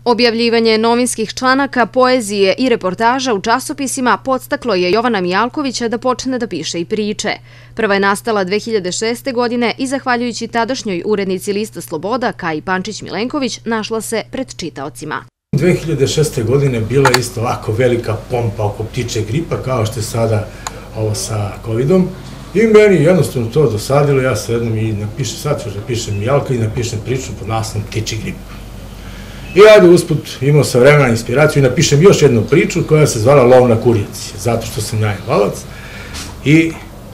Objavljivanje novinskih članaka, poezije i reportaža u časopisima podstaklo je Jovana Mijalkovića da počne da piše i priče. Prva je nastala 2006. godine i zahvaljujući tadašnjoj urednici lista Sloboda, Kaji Pančić-Milenković, našla se pred čitaocima. 2006. godine bila je isto ovako velika pompa oko ptiče gripa, kao što je sada ovo sa covidom. I meni jednostavno to dosadilo, ja sednem i napišem, sad ću da pišem Mijalka i napišem priču pod naslovom Ptiči grip. I ajde usput imao sam vremena inspiraciju i napišem još jednu priču koja se zvala Lov na kurjaci, zato što sam ja invalac. I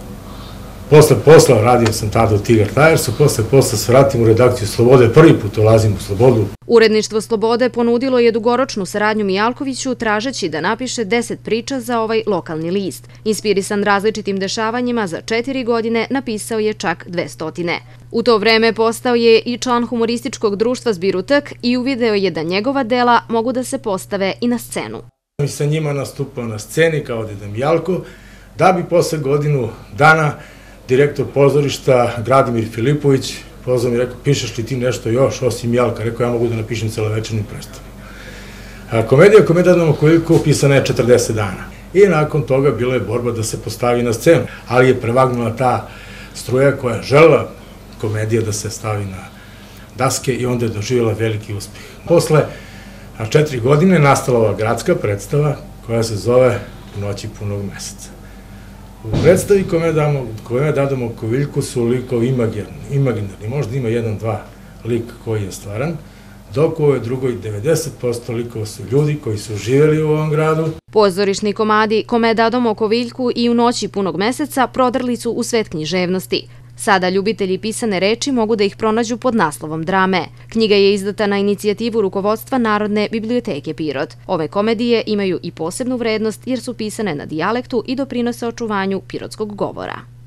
posle posla, radio sam tada u Tigar Tiresu, posle posla se vratim u redakciju Slobode, prvi put ulazim u Slobodu. Uredništvo Slobode ponudilo je dugoročnu saradnju Mijalkoviću tražeći da napiše 10 priča za ovaj lokalni list. Inspirisan različitim dešavanjima, za 4 godine napisao je čak 200. U to vreme postao je i član humorističkog društva Zbirutak i uvideo je da njegova dela mogu da se postave i na scenu. I sa njima nastupao na sceni kao Deda Mijalko, da bi posle godinu dana direktor pozorišta Gradimir Filipović pozvao mi i rekao, pišeš li ti nešto još osim Mijalka? Rekao, ja mogu da napišem celovečernu predstavu. Komedija Komedijadom Okoviljku pisana je 40 dana. I nakon toga bila je borba da se postavi na scenu, ali je prevagnula ta struja koja je želela komedija da se stavi na daske i onda je doživjela veliki uspeh. Posle 4 godine nastala ova gradska koja se zove U noći punog meseca. U predstavi Komedijadom Okoviljku su likovi imaginarni, možda ima 1-2 lika koji je stvaran, dok u ovoj drugoj 90% likova su ljudi koji su živjeli u ovom gradu. Pozorišni komadi Komedijadom Okoviljku i U noći punog meseca prodrli su u svet književnosti. Sada ljubitelji pisane reči mogu da ih pronađu pod naslovom drame. Knjiga je izdata na inicijativu rukovodstva Narodne biblioteke Pirot. Ove komedije imaju i posebnu vrednost jer su pisane na dijalektu i doprinose očuvanju pirotskog govora.